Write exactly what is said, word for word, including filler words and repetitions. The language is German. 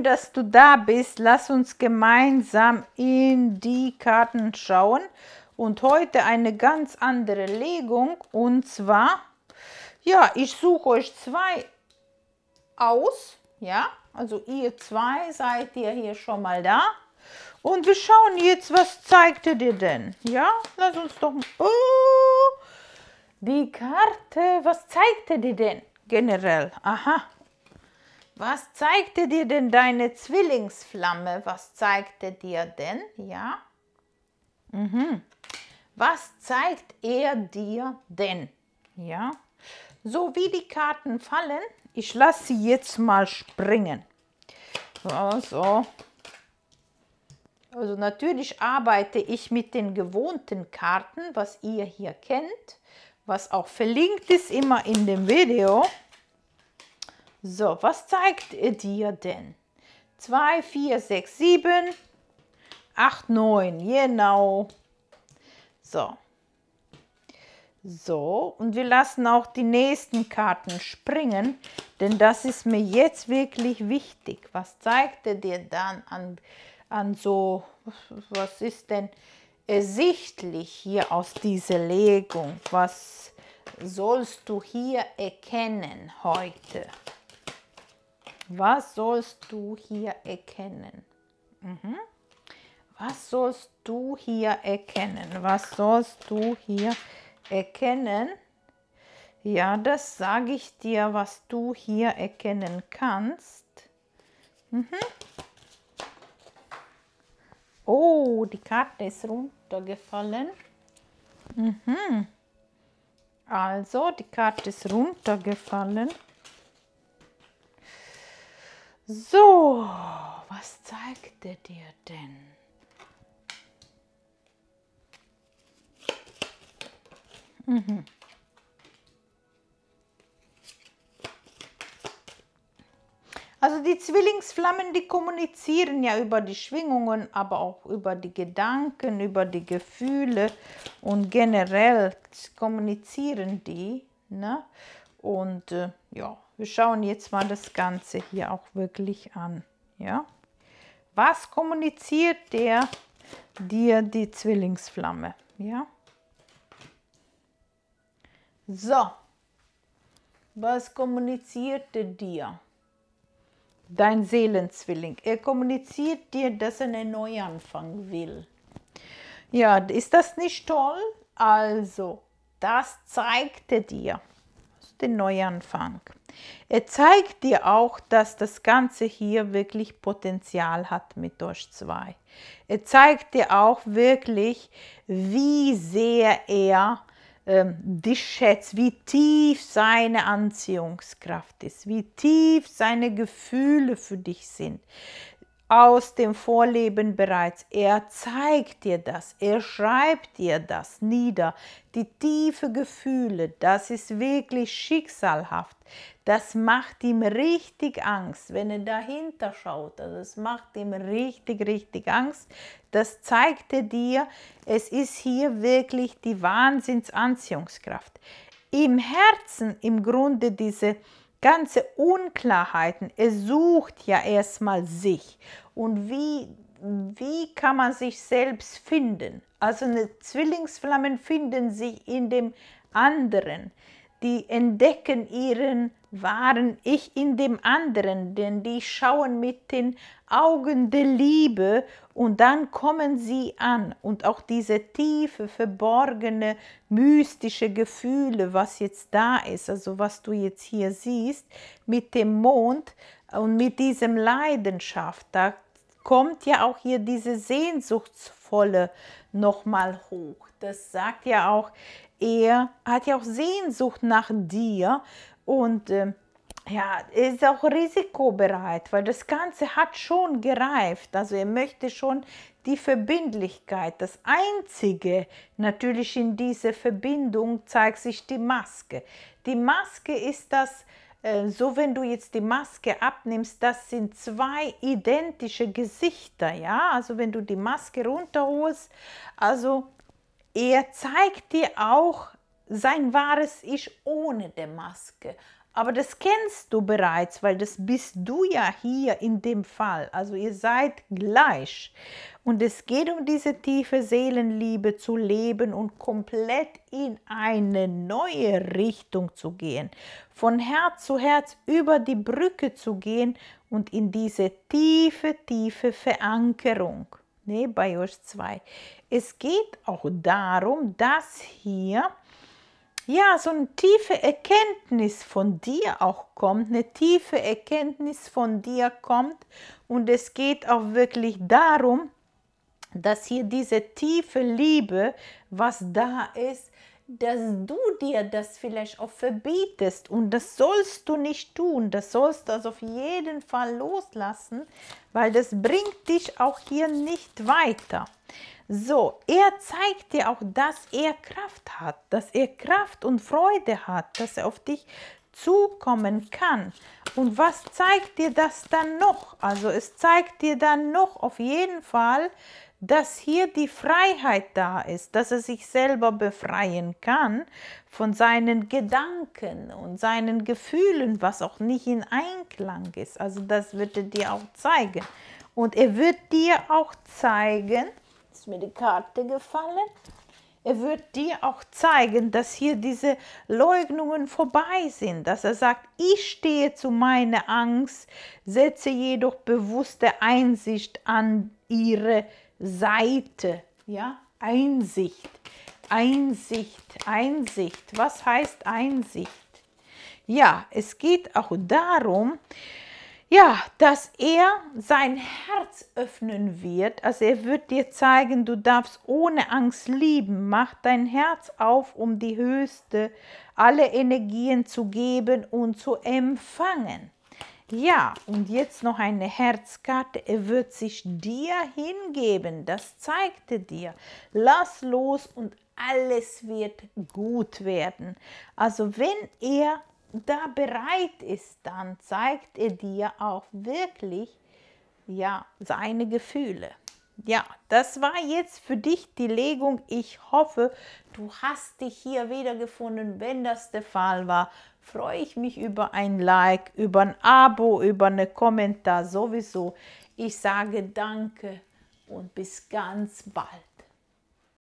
dass du da bist. Lass uns gemeinsam in die Karten schauen. Und heute eine ganz andere Legung. Und zwar, ja, ich suche euch zwei aus. Ja, also ihr zwei seid ihr hier schon mal da. Und wir schauen jetzt, was zeigt er dir denn? Ja, lass uns doch... Oh, die Karte, was zeigt er dir denn generell? Aha. Was zeigt er dir denn deine Zwillingsflamme? Was zeigt er dir denn? Ja. Mhm. Was zeigt er dir denn? Ja. So wie die Karten fallen, ich lasse sie jetzt mal springen. So, so. Also natürlich arbeite ich mit den gewohnten Karten, was ihr hier kennt, was auch verlinkt ist immer in dem Video. So, was zeigt er dir denn? zwei, vier, sechs, sieben, acht, neun, genau. So. So, und wir lassen auch die nächsten Karten springen, denn das ist mir jetzt wirklich wichtig. Was zeigt er dir dann an, an so, was ist denn ersichtlich hier aus dieser Legung? Was sollst du hier erkennen heute? Was sollst du hier erkennen? Mhm. Was sollst du hier erkennen? Was sollst du hier erkennen? Ja, das sage ich dir, was du hier erkennen kannst. Mhm. Oh, die Karte ist runtergefallen. Mhm. Also, die Karte ist runtergefallen. So, was zeigt er dir denn? Mhm. Also die Zwillingsflammen, die kommunizieren ja über die Schwingungen, aber auch über die Gedanken, über die Gefühle und generell kommunizieren die, ne? Und äh, ja, wir schauen jetzt mal das Ganze hier auch wirklich an. Ja? Was kommuniziert der dir die Zwillingsflamme? Ja? So, was kommuniziert er dir? Dein Seelenzwilling. Er kommuniziert dir, dass er einen Neuanfang will. Ja, ist das nicht toll? Also, das zeigt er dir. Den Neuanfang. Er zeigt dir auch, dass das Ganze hier wirklich Potenzial hat mit euch zwei. Er zeigt dir auch wirklich, wie sehr er ähm, dich schätzt, wie tief seine Anziehungskraft ist, wie tief seine Gefühle für dich sind. Aus dem Vorleben bereits. Er zeigt dir das, er schreibt dir das nieder. Die tiefe Gefühle, das ist wirklich schicksalhaft. Das macht ihm richtig Angst, wenn er dahinter schaut. Also es macht ihm richtig, richtig Angst. Das zeigt er dir, es ist hier wirklich die Wahnsinnsanziehungskraft. Im Herzen im Grunde diese ganze Unklarheiten, er sucht ja erstmal sich. Und wie, wie kann man sich selbst finden? Also eine Zwillingsflammen finden sich in dem anderen. Die entdecken ihren wahren Ich in dem anderen, denn die schauen mit den Augen der Liebe und dann kommen sie an. Und auch diese tiefe, verborgene, mystische Gefühle, was jetzt da ist, also was du jetzt hier siehst, mit dem Mond und mit diesem Leidenschaft, da kommt ja auch hier diese Sehnsuchtsvolle nochmal hoch. Das sagt ja auch, er hat ja auch Sehnsucht nach dir und äh, ja, er ist auch risikobereit, weil das Ganze hat schon gereift. Also er möchte schon die Verbindlichkeit. Das Einzige natürlich in dieser Verbindung zeigt sich die Maske. Die Maske ist das, äh, so wenn du jetzt die Maske abnimmst, das sind zwei identische Gesichter, ja. Also wenn du die Maske runterholst, also er zeigt dir auch sein wahres Ich ohne die Maske. Aber das kennst du bereits, weil das bist du ja hier in dem Fall. Also ihr seid gleich. Und es geht um diese tiefe Seelenliebe zu leben und komplett in eine neue Richtung zu gehen. Von Herz zu Herz über die Brücke zu gehen und in diese tiefe, tiefe Verankerung. Ne, bei euch zwei. Es geht auch darum, dass hier ja, so eine tiefe Erkenntnis von dir auch kommt, eine tiefe Erkenntnis von dir kommt und es geht auch wirklich darum, dass hier diese tiefe Liebe, was da ist, dass du dir das vielleicht auch verbietest und das sollst du nicht tun, das sollst du also auf jeden Fall loslassen, weil das bringt dich auch hier nicht weiter. So, er zeigt dir auch, dass er Kraft hat, dass er Kraft und Freude hat, dass er auf dich zukommen kann. Und was zeigt dir das dann noch? Also es zeigt dir dann noch auf jeden Fall, dass hier die Freiheit da ist, dass er sich selber befreien kann von seinen Gedanken und seinen Gefühlen, was auch nicht in Einklang ist. Also das wird er dir auch zeigen. Und er wird dir auch zeigen, ist mir die Karte gefallen, er wird dir auch zeigen, dass hier diese Leugnungen vorbei sind, dass er sagt, ich stehe zu meiner Angst, setze jedoch bewusste Einsicht an ihre Seite, ja, Einsicht, Einsicht, Einsicht. Was heißt Einsicht? Ja, es geht auch darum, ja, dass er sein Herz öffnen wird. Also er wird dir zeigen, du darfst ohne Angst lieben. Mach dein Herz auf, um die höchste, alle Energien zu geben und zu empfangen. Ja, und jetzt noch eine Herzkarte. Er wird sich dir hingeben. Das zeigt er dir. Lass los und alles wird gut werden. Also wenn er da bereit ist, dann zeigt er dir auch wirklich, ja, seine Gefühle. Ja, das war jetzt für dich die Legung. Ich hoffe, du hast dich hier wiedergefunden. Wenn das der Fall war, freue ich mich über ein Like, über ein Abo, über einen Kommentar sowieso. Ich sage danke und bis ganz bald.